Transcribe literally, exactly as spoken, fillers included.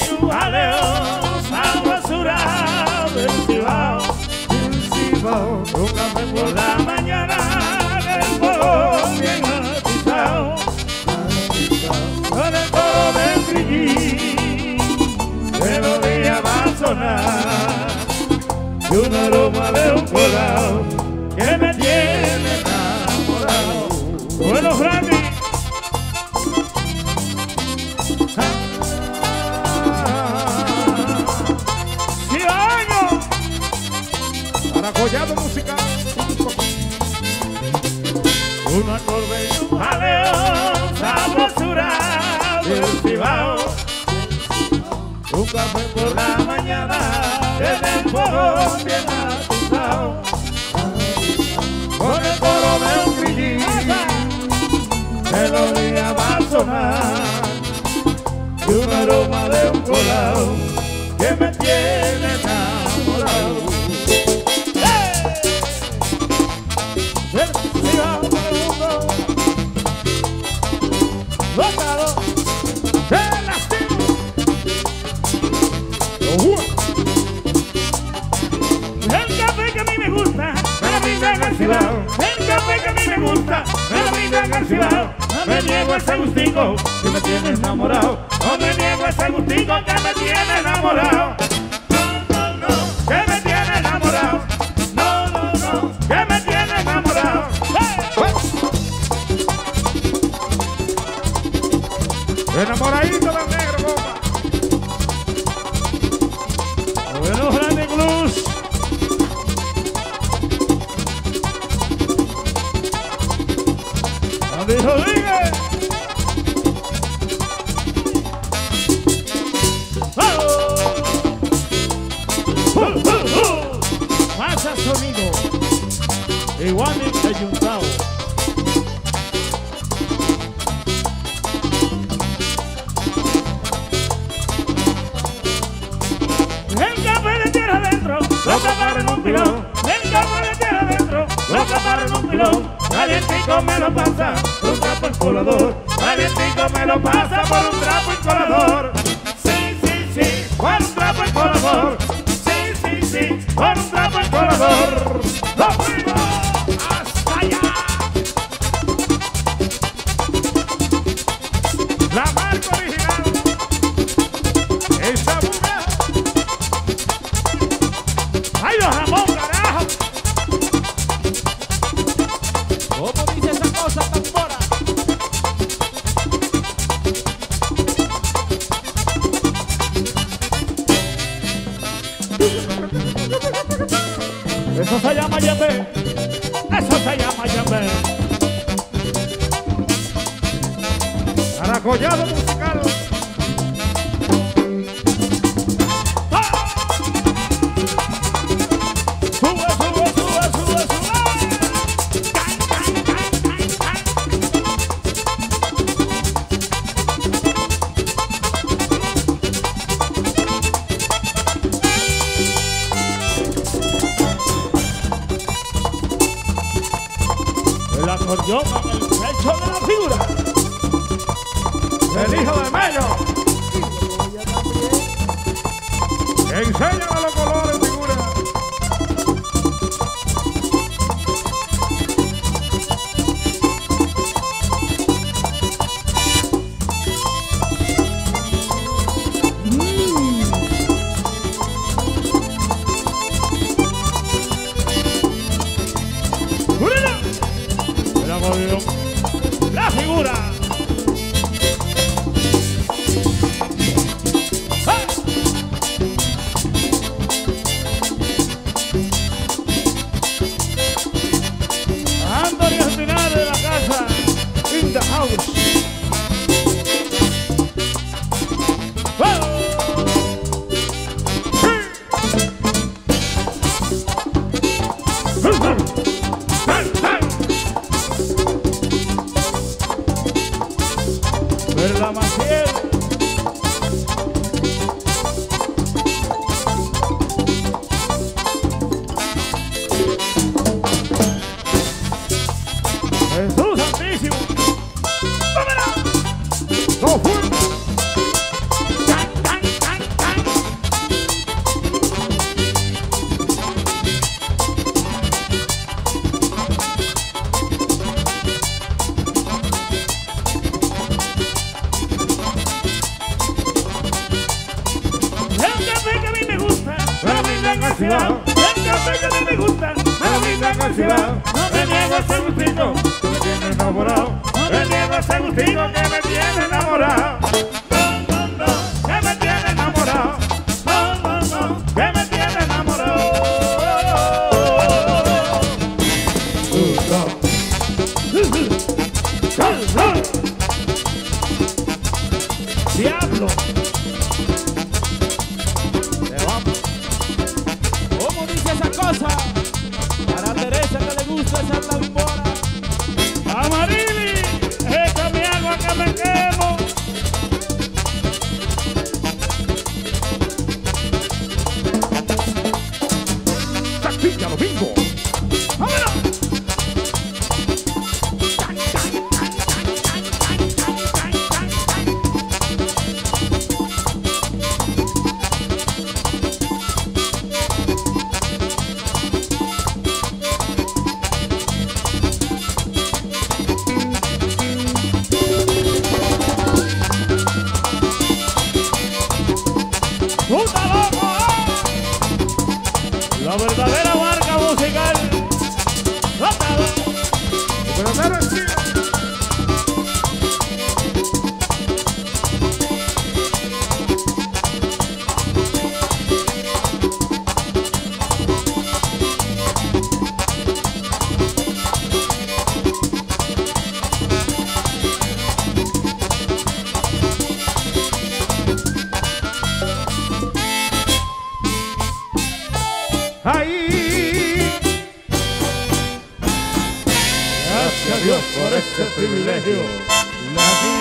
y un jaleo, sabrosura del Cibao, del Cibao. Un café por la mañana, el fogón bien atizado, con el coro del grillín, melodía va a sonar, y un aroma de un colado que me tiene enamorado. Bueno, Franny. Collado musical. Un acorde y un jaleo, sabrosura del Cibao. Un café por la mañana, desde el fuego bien atizado, con el coro de un grillín, melodía va a sonar, y un aroma de un colado que me tiene enamorado. El café que a mí me gusta, me lo brindan al Cibao. El café que a mí me gusta, me lo brindan al Cibao. No me niego a ese gustico que me tiene enamorado. No me niego a ese gustico que me tiene enamorado. No, no, no, que me tiene enamorado. No, no, no, que me tiene enamorado. Enamoradito del negro, bomba. Bueno, Franny Blues. Andy Rodríguez. ¡Oh! ¡Uh, uh, uh! Pasa sonido. Igual en Ayuntado. Lo taparon en un pilón, el café de tierra adentro, lo taparon en un pilón, calientico me lo pasa por un trapo encolador, calientico me lo pasa por un trapo encolador. Sí, sí, sí, por un trapo encolador, sí, sí, sí, por un trapo encolador. ¡Lo fuimos hasta allá! La marca original, esa mujer. ¡Ay, los Ramón, carajo! ¿Cómo dice esa cosa tan mora? Eso se llama yambe. Eso se llama yambe. Caracollado musical. El acordeón en el pecho de la figura. El hijo de Mello. Enséñame los colores, figura. El acordeón Cibao. El café que a mí me gusta, me brinda con Cibao. No me niego a ese gustito que me tiene enamorado. No me niego a ese gustito que me tiene enamorado. No, no, no, que me tiene enamorado. No, no, no, que me tiene enamorado. Diablo. Te vamos. ¿Cómo dice esa cosa? Para Teresa que le gusta esa tambora. Amarili, echa mi agua que me quemo. ¡Taquilla domingo! ¡Vámonos! ¡Puta loco! La verdadera marca musical. ¡Rotado! Pero claro, sí. Ahí. Gracias a Dios por este privilegio. La